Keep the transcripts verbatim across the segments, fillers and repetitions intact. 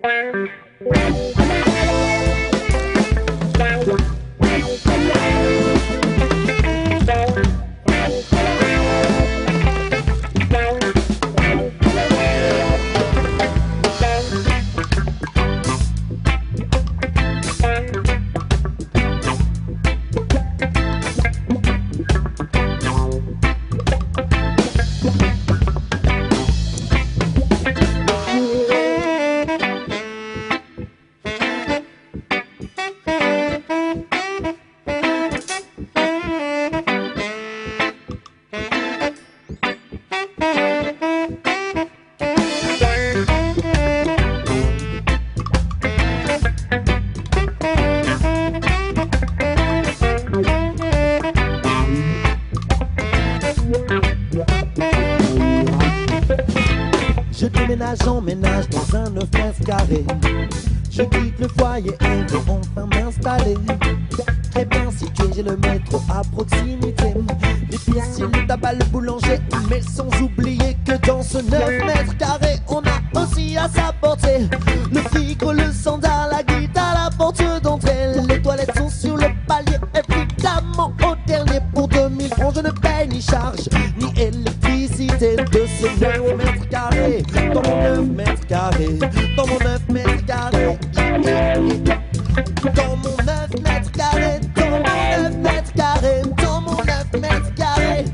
Je déménage en ménage dans un neuf mètres carrés. Je quitte le foyer et veux enfin m'installer. Très bien situé, j'ai le métro à proximité. L'épicier, le tabac, le boulanger. Mais sans oublier que dans ce neuf mètres carrés, on a aussi à sa portée le frigo, le sandal, la guitare, la porte d'entrée. Les toilettes sont sur le palier, évidemment au dernier. Pour deux mille francs, je ne paye ni charge, ni électricité. De ce neuf mètres carrés, dans mon neuf mètres carrés, dans mon neuf mètres carrés, dans mon neuf mètres carrés, dans mon neuf mètres carrés, dans mon neuf mètres carrés.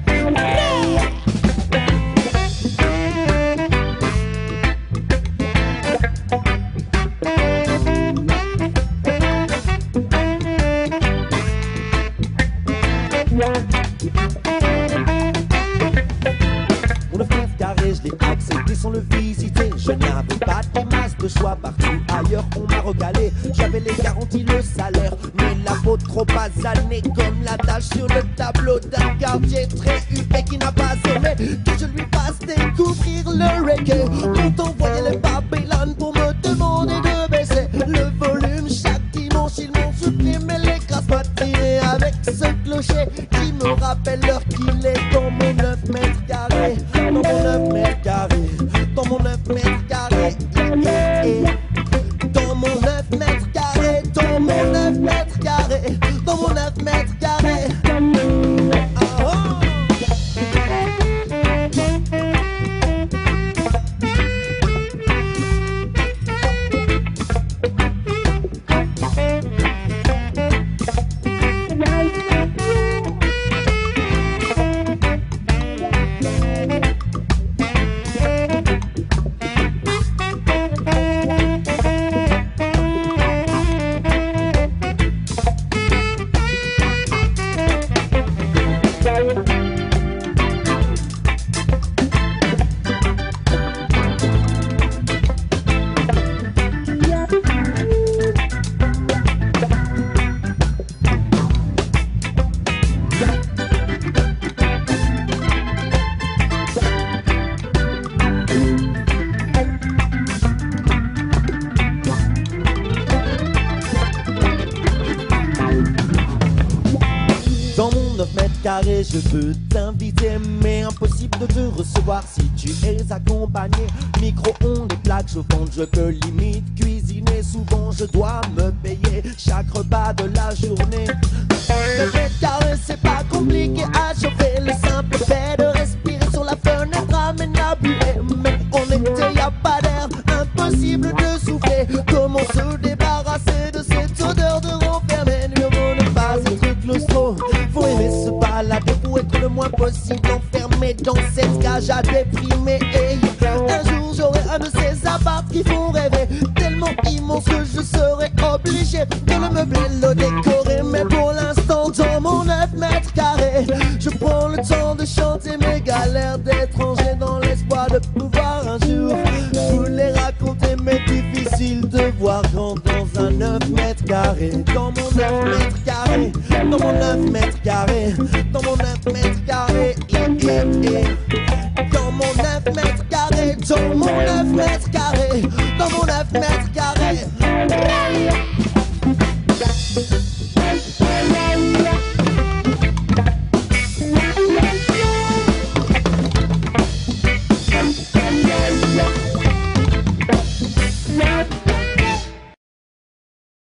Mon neuf mètres carrés, je l'ai accepté sans le visiter. Je n'avais pas d'image de choix partout ailleurs, on m'a recalé. J'avais les garanties, le salaire, mais la faute trop basanée comme la tâche sur le tableau d'un quartier très huppé qui n'a pas aimé que je lui fasse découvrir le reggae. Quand on voyait les Babylone pour me demander de baisser le volume chaque dimanche, ils m'ont supprimé les grasses matinées avec ce clocher qui me rappelle l'heure qu'il est dans mon neuf mètres carrés, dans mon neuf mètres carrés, dans mon neuf mètres carrés, dans mon neuf mètres carrés, dans mon neuf mètres carrés, dans mon neuf mètres carrés. Ah, oh. Dans mon neuf mètres carrés, je veux t'inviter, mais impossible de te recevoir si tu es accompagné. Micro-ondes et plaques chauffantes, je peux limite cuisiner. Souvent, je dois me payer chaque repas de la journée. neuf mètres carrés, c'est pas compliqué à chauffer. Le simple fait de respirer sur la fenêtre amène la buée. Mais en été, y a pas d'air, impossible de souffler. Comment se débarrasser de cette odeur de renfermé? Mieux vaut ne pas être claustro. Faut aimer se balader pour être le moins possible enfermé dans cette cage à déprimer. Et un jour j'aurai un de ces apparts qui font rêver, tellement immense que je serai obligé de le meubler, le décorer. Mais pour l'instant dans mon neuf mètres carrés, je prends le temps de chanter mes galères d'étranger dans l'espoir de pouvoir un jour vous les raconter. Mais difficile de voir grand dans un neuf mètres carrés, dans mon neuf mètres carrés, dans mon neuf mètres carrés, dans mon neuf mètres carrés, dans mon neuf mètres carrés, dans mon neuf mètres carrés, dans mon neuf mètres